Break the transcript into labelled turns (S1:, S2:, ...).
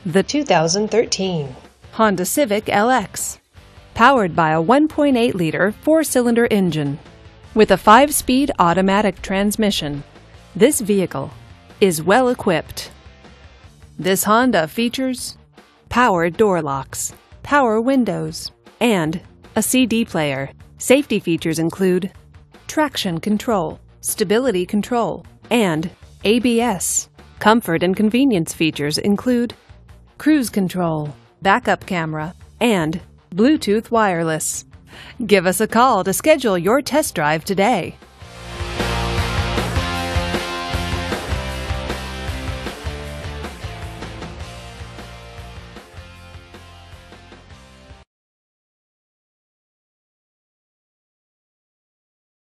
S1: The
S2: 2013
S1: Honda Civic LX, powered by a 1.8-liter four-cylinder engine with a 5-speed automatic transmission. This vehicle is well equipped. This Honda features power door locks, power windows, and a CD player. Safety features include traction control, stability control, and ABS. Comfort and convenience features include cruise control, backup camera, and Bluetooth wireless. Give us a call to schedule your test drive today.